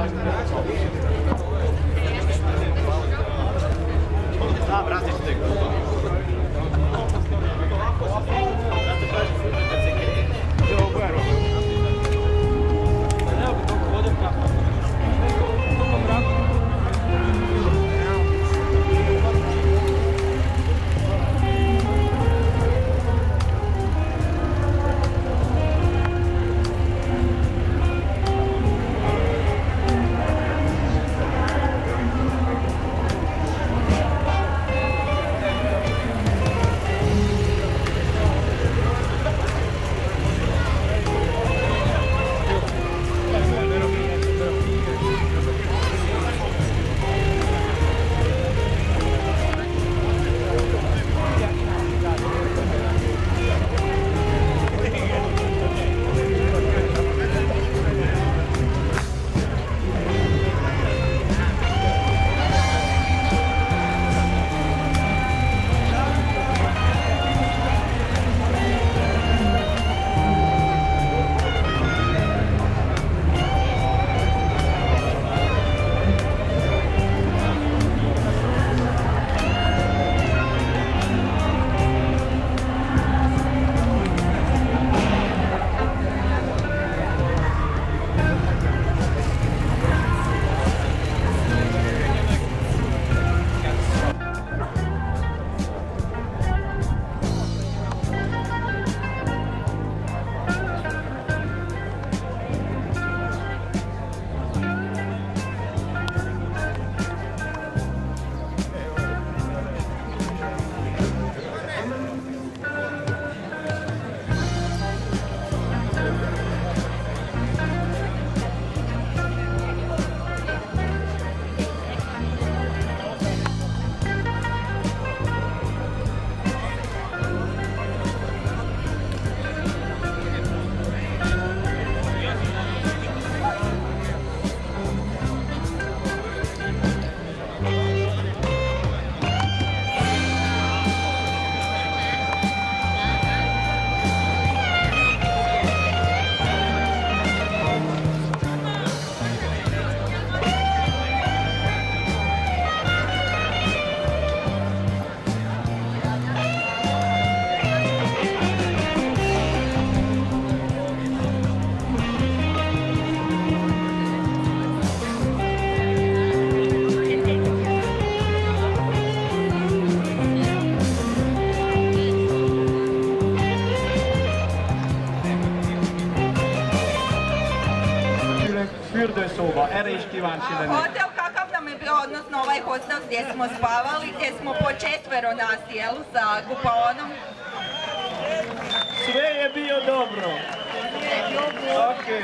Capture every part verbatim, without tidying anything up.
Da, različite grupa. Fürdőszóba, erre is kíváncsi lenni. Hotel kakav nam je bio, odnosno ovaj hostel gdje smo spavali, gdje smo po četvero nas jeli sa kupaonom. Sve je bio dobro. Oké.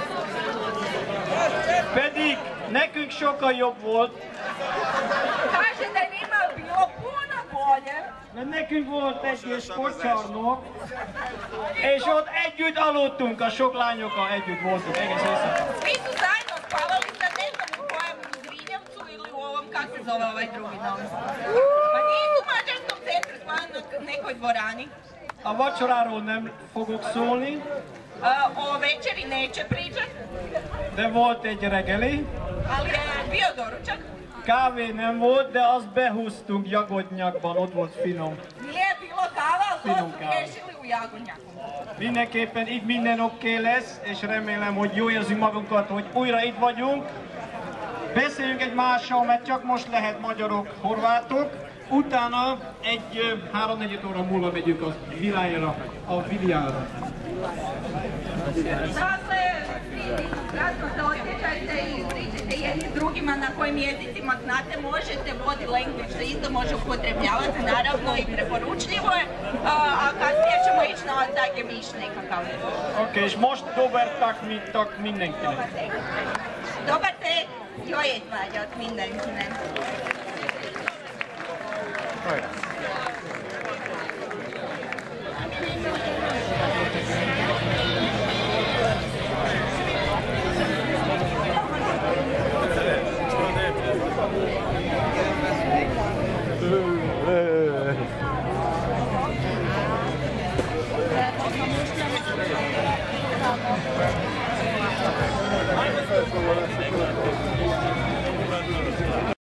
Pedig nekünk sokkal jobb volt. Kaže da je njima bilo puno bolje. Mert nekünk volt egy sportcsarnok, és ott együtt aludtunk, a sok lányokkal együtt voltunk egész éjszaka. Svi su zajedno spavali sa ne znam u kojem Zrinjevcu ili u ovom, kak se zove ovaj drugi dom. Pa nisu u mađarskom centru, spavali na nekoj dvorani. A vacsoráról nem fogok szólni. O večeri neće pričat. De volt egy reggeli. Ali je bio doručak. Kávé nem volt, de azt behúztunk jagodnyakban, ott volt finom. Nije bilo kava, ali to smo riješili u jagodnjaku. Mindenképpen itt minden oké lesz, és remélem, hogy jó érzünk magunkat, hogy újra itt vagyunk. Beszéljünk egymással, mert csak most lehet magyarok, horvátok. Utána egy három-négy óra múlva megyünk a világra, a Viljánra. Dakle, kratko se osjećajte i pričajte jedni s drugima na kojim jezicima znate, možete, body language se isto može upotrebljavati, naravno i preporučljivo je, a kasnije ćemo ići na taj miš nekakav. Ok, és most dober tak, tak mindenkinek. Dobar tek, jó étvágyat mindenkinek. Right.